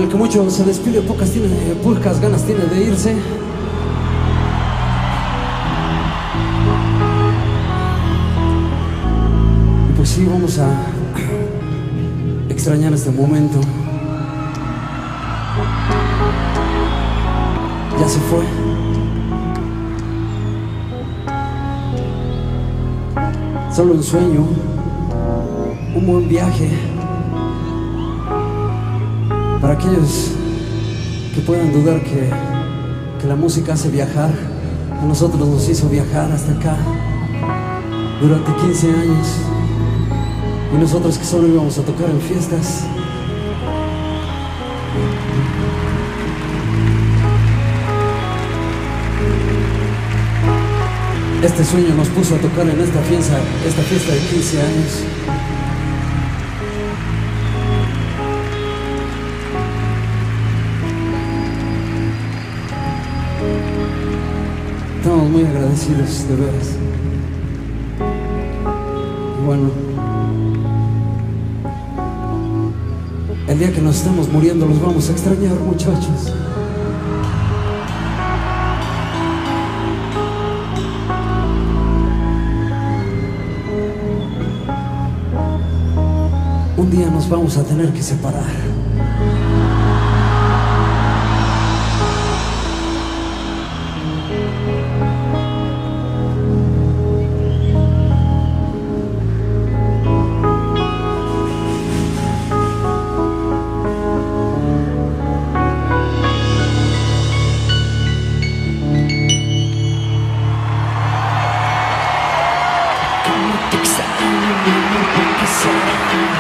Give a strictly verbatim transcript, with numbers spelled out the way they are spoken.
que mucho se despide, pocas, tiene, pocas ganas tiene de irse. Y pues sí, vamos a extrañar este momento. Ya se fue. Solo un sueño, un buen viaje. Para aquellos que puedan dudar que, que la música hace viajar, a nosotros nos hizo viajar hasta acá durante quince años. Y nosotros que solo íbamos a tocar en fiestas. Este sueño nos puso a tocar en esta fiesta, esta fiesta de quince años. Estamos muy agradecidos, de veras. Y bueno, el día que nos estemos muriendo los vamos a extrañar, muchachos. Un día nos vamos a tener que separar. Como te extraño, porque será